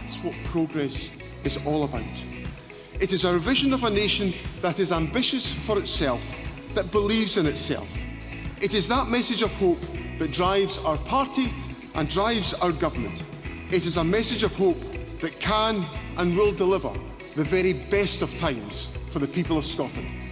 That's what progress is all about. It is our vision of a nation that is ambitious for itself, that believes in itself. It is that message of hope that drives our party and drives our government. It is a message of hope that can and will deliver the very best of times for the people of Scotland.